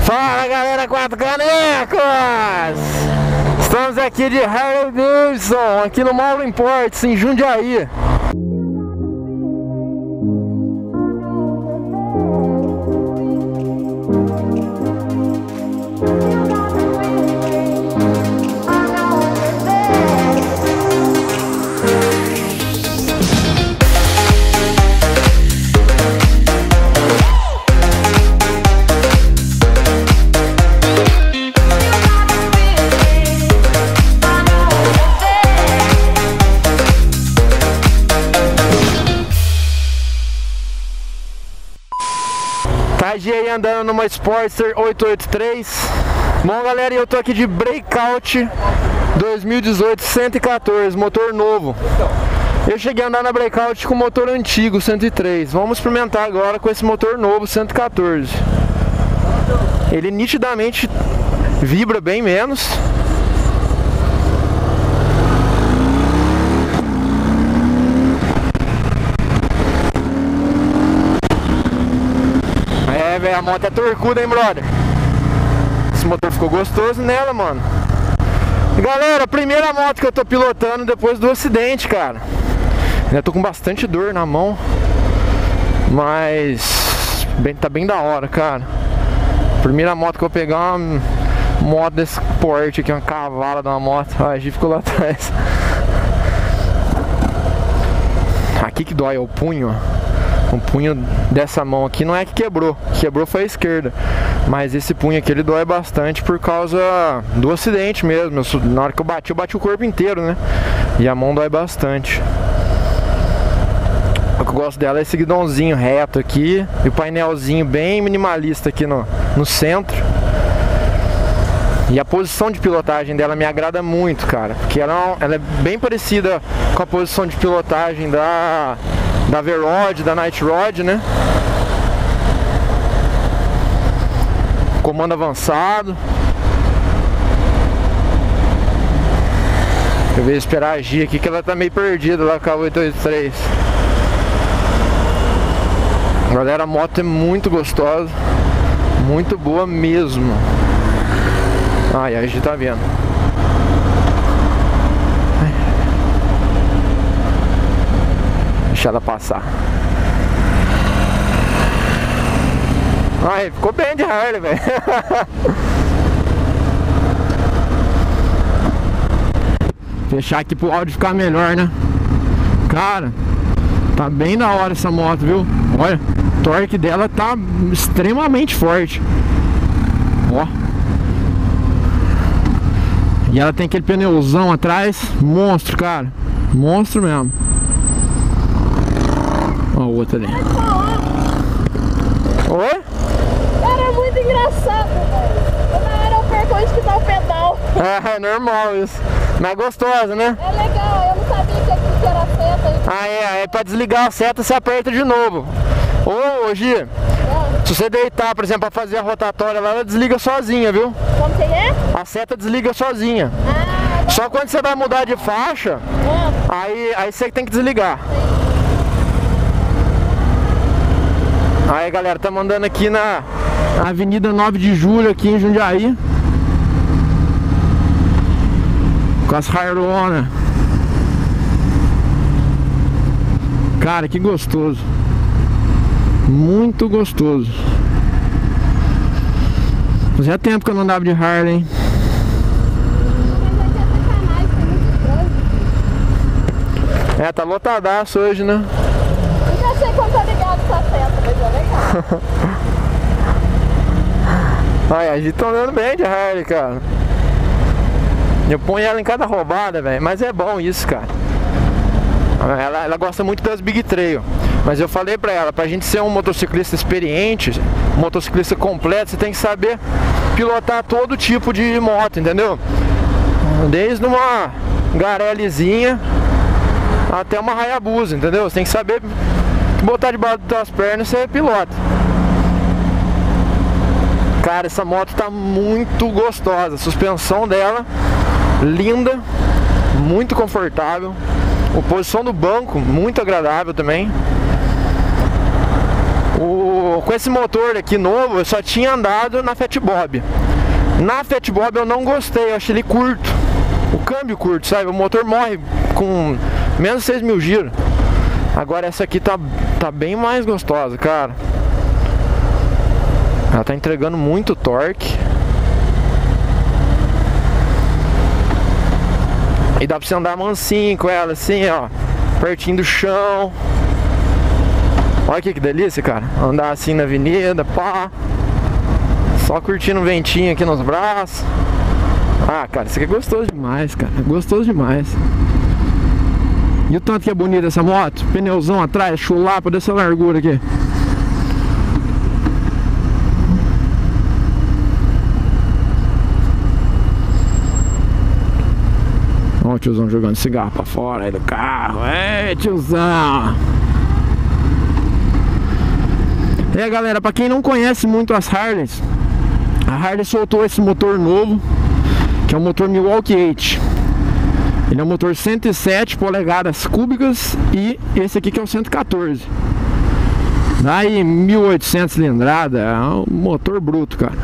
Fala galera, quatro canecos! Estamos aqui de Harley Davidson, aqui no Mauro Imports, em Jundiaí. Tadinha aí andando numa Sportster 883. Bom galera, eu tô aqui de Breakout 2018 114, motor novo. Eu cheguei a andar na Breakout com motor antigo 103. Vamos experimentar agora com esse motor novo 114. Ele nitidamente vibra bem menos. A moto é torcuda, hein, brother? Esse motor ficou gostoso nela, mano. Galera, primeira moto que eu tô pilotando depois do acidente, cara. Ainda tô com bastante dor na mão, mas tá bem da hora, cara. Primeira moto que eu pegar, uma moto desse porte aqui, uma cavala de uma moto. Ah, a Gi ficou lá atrás. Aqui que dói, é o punho, ó. O punho dessa mão aqui não é que quebrou foi a esquerda, mas esse punho aqui ele dói bastante por causa do acidente mesmo. Na hora que eu bati o corpo inteiro, né? E a mão dói bastante. O que eu gosto dela é esse guidãozinho reto aqui e o painelzinho bem minimalista aqui no centro. E a posição de pilotagem dela me agrada muito, cara, porque ela é bem parecida com a posição de pilotagem da V-Rod, da Night Rod, né? Comando avançado. Eu vou esperar a Gi aqui que ela tá meio perdida lá com a 883. Galera, a moto é muito gostosa, muito boa mesmo. Ai, a Gi tá vendo. Deixa ela passar. Ai, ficou bem de Harley, velho. Fechar aqui pro áudio ficar melhor, né? Cara, tá bem da hora essa moto, viu? Olha, o torque dela tá extremamente forte. Ó. E ela tem aquele pneuzão atrás. Monstro, cara. Monstro mesmo. Ó o outro ali. Oi? Cara, é muito engraçado, velho. Na hora eu perco onde que tá o pedal. É normal isso. Mas gostosa, né? É legal, eu não sabia que aqui era seta. Ah, é pra desligar a seta você aperta de novo. Ô, Gi, se você deitar, por exemplo, pra fazer a rotatória lá, ela desliga sozinha, viu? Como que é? A seta desliga sozinha. Só quando você vai mudar de faixa, aí você tem que desligar. Aí galera, estamos andando aqui na Avenida 9 de Julho, aqui em Jundiaí, com as Harley. Cara, que gostoso. Muito gostoso. Fazia tempo que eu não andava de Harley, hein? É, tá lotadaço hoje, né? Eu já sei quando tá ligado essa seta, mas é legal. Ai, a gente tá andando bem de Harley, cara. Eu ponho ela em cada roubada, velho. Mas é bom isso, cara. Ela gosta muito das Big Trail. Mas eu falei pra ela, pra gente ser um motociclista experiente, um motociclista completo, você tem que saber pilotar todo tipo de moto, entendeu? Desde uma Garellezinha até uma Hayabusa, entendeu? Você tem que saber botar debaixo das pernas e você pilota. Cara, essa moto tá muito gostosa. A suspensão dela, linda, muito confortável. A posição do banco, muito agradável também. Com esse motor aqui novo, eu só tinha andado na Fat Bob. Na Fat Bob eu não gostei, eu achei ele curto. O câmbio curto, sabe? O motor morre com menos de 6.000 giros. Agora essa aqui tá bem mais gostosa, cara. Ela tá entregando muito torque. E dá pra você andar mansinho com ela, assim, ó, pertinho do chão. Olha que delícia, cara. Andar assim na avenida, pá. Só curtindo o ventinho aqui nos braços. Ah, cara, isso aqui é gostoso demais, cara. É gostoso demais. E o tanto que é bonita essa moto. Pneuzão atrás, chulapa dessa largura aqui. Olha o tiozão jogando cigarro pra fora aí do carro. Ei, tiozão! Galera, pra quem não conhece muito as Harleys, a Harley soltou esse motor novo, que é o motor Milwaukee 8. Ele é um motor 107 polegadas cúbicas e esse aqui que é o 114. Daí 1.800 cilindrada, é um motor bruto, cara.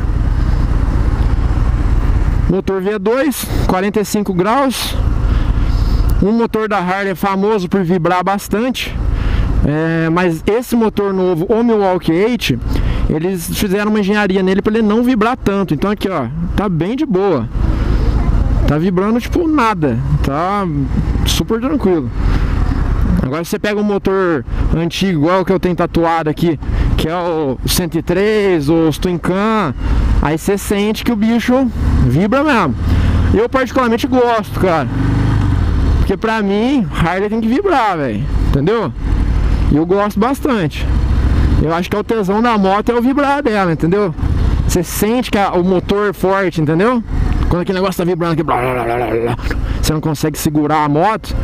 Motor V2, 45 graus. Um motor da Harley é famoso por vibrar bastante. Mas esse motor novo, o Milwaukee 8, eles fizeram uma engenharia nele para ele não vibrar tanto. Então aqui, ó, tá bem de boa. Tá vibrando tipo nada. Tá super tranquilo. Agora você pega um motor antigo, igual o que eu tenho tatuado aqui, que é o 103, os Twin Cam, aí você sente que o bicho vibra mesmo. Eu particularmente gosto, cara. Porque pra mim, Harley tem que vibrar, velho. Entendeu? E eu gosto bastante. Eu acho que é o tesão da moto é o vibrar dela, entendeu? Você sente que o motor é forte, entendeu? Quando aquele negócio tá vibrando aqui, blá, blá, blá, blá, blá, você não consegue segurar a moto.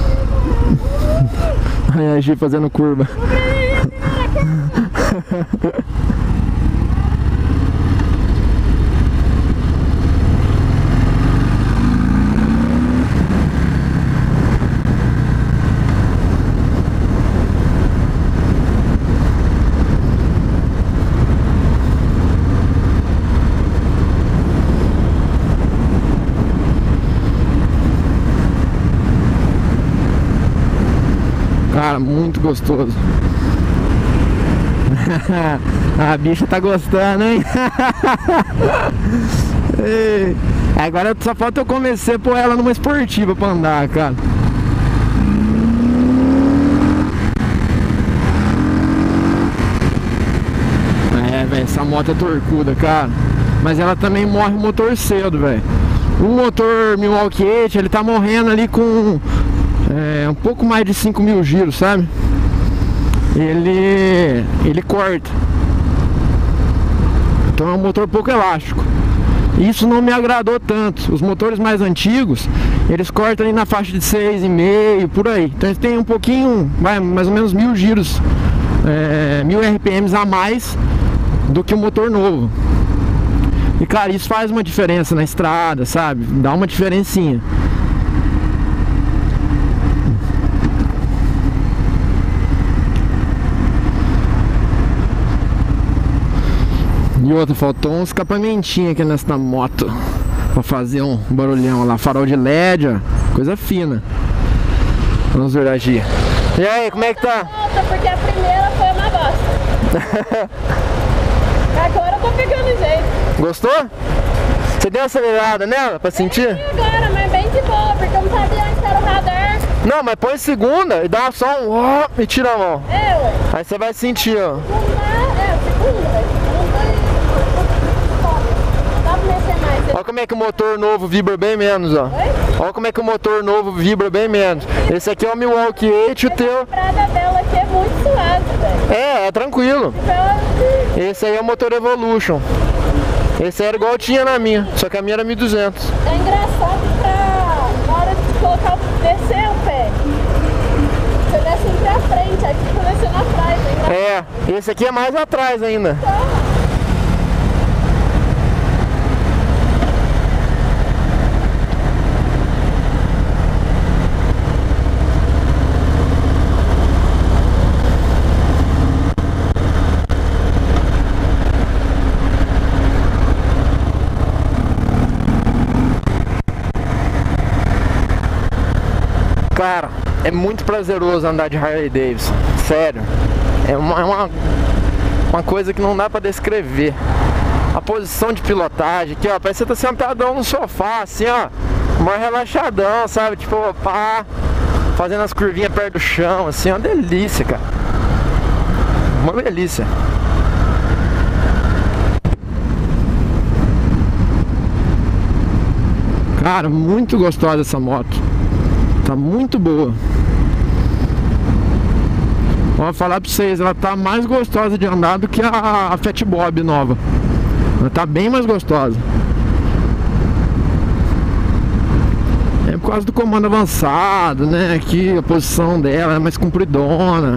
Aí a Gi fazendo curva. Cara, muito gostoso. A bicha tá gostando, hein? Agora só falta eu convencer pôr ela numa esportiva pra andar, cara. Velho, essa moto é torcuda, cara. Mas ela também morre o motor cedo, velho. O motor Milwaukee 8, ele tá morrendo ali com um pouco mais de 5.000 giros, sabe? Ele corta. Então é um motor pouco elástico. Isso não me agradou tanto. Os motores mais antigos, eles cortam ali na faixa de 6,5, por aí. Então eles têm um pouquinho, mais ou menos 1.000 giros, 1.000 RPMs a mais do que o motor novo. E cara, isso faz uma diferença na estrada, sabe? Dá uma diferencinha. E outra, faltou um escapamentinho aqui nessa moto pra fazer um barulhão lá, farol de LED, ó, coisa fina. Vamos ver aqui. E aí, como é que tá? Porque a primeira foi uma bosta. Agora eu tô pegando jeito. Gostou? Você deu uma acelerada nela pra sentir? Agora, mas bem de boa, porque eu não sabia onde era o radar. Não, mas põe segunda e dá só um ó e tira a mão. Ué. Aí você vai sentir, ó. Segunda. Olha como é que o motor novo vibra bem menos, ó. Olha como é que o motor novo vibra bem menos. Esse aqui é o Milwaukee 8 e o teu... A prada dela aqui é muito suave, velho. É tranquilo. Esse aí é o motor Evolution. Esse aí era igual tinha na minha, só que a minha era 1.200. É engraçado na hora de colocar, descer o pé. Você desce sempre à frente, aqui fica descendo atrás, hein? Esse aqui é mais atrás ainda. Cara, é muito prazeroso andar de Harley Davidson, sério. É uma coisa que não dá pra descrever. A posição de pilotagem aqui, ó, parece que você tá sentadão no sofá, assim, ó, mais relaxadão, sabe? Tipo, pá, fazendo as curvinhas perto do chão, assim, uma delícia, cara. Uma delícia. Cara, muito gostosa essa moto. Tá muito boa. Vou falar pra vocês, ela tá mais gostosa de andar do que a Fat Bob nova. Ela tá bem mais gostosa. É por causa do comando avançado, né? Aqui a posição dela é mais compridona.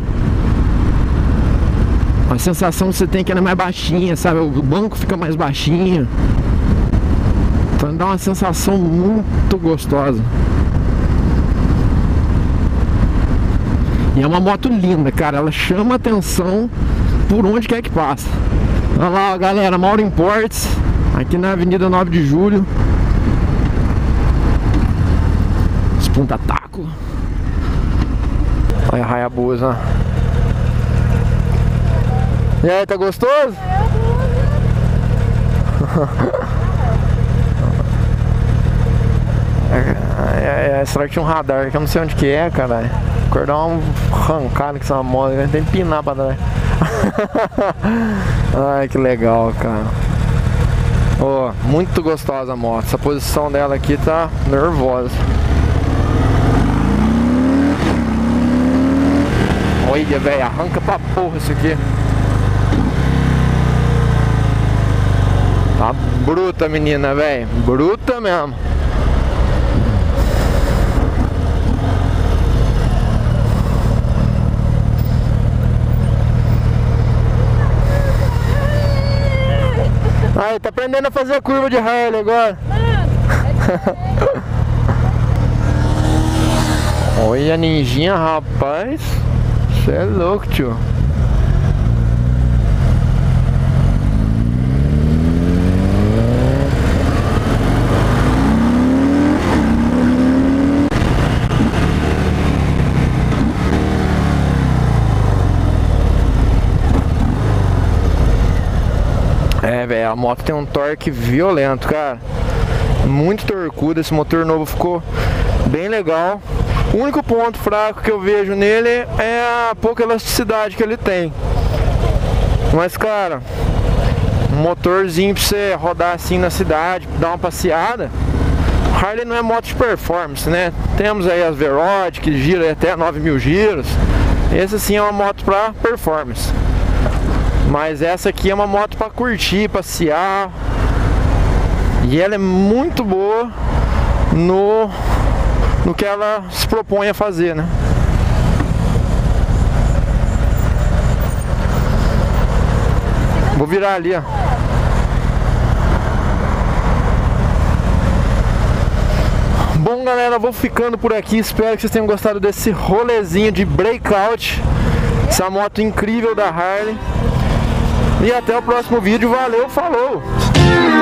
A sensação que você tem que ela é mais baixinha, sabe? O banco fica mais baixinho. Então dá uma sensação muito gostosa. E é uma moto linda, cara. Ela chama atenção por onde quer que passa. Olha lá, galera, Mauro Imports, aqui na Avenida 9 de Julho. Espunta taco. Olha a Hayabusa. E aí, tá gostoso? Será que tinha um radar que eu não sei onde que é, caralho. Acordar uma arrancada com essa moto, tem que empinar pra trás. Ai, que legal, cara. Oh, muito gostosa a moto. Essa posição dela aqui tá nervosa. Olha, velho, arranca pra porra isso aqui. Tá bruta, menina, velho. Bruta mesmo. Ai, tá aprendendo a fazer curva de Harley agora. Olha a ninjinha, rapaz. Você é louco, tio. É, velho, a moto tem um torque violento, cara. Muito torcudo, esse motor novo ficou bem legal. O único ponto fraco que eu vejo nele é a pouca elasticidade que ele tem. Mas, cara, um motorzinho pra você rodar assim na cidade, dar uma passeada. Harley não é moto de performance, né? Temos aí as V-Rod, que gira até 9.000 giros. Esse sim é uma moto pra performance. Mas essa aqui é uma moto para curtir, passear. E ela é muito boa no que ela se propõe a fazer, né? Vou virar ali, ó. Bom, galera, vou ficando por aqui. Espero que vocês tenham gostado desse rolezinho de breakout. Essa moto incrível da Harley. E até o próximo vídeo. Valeu, falou!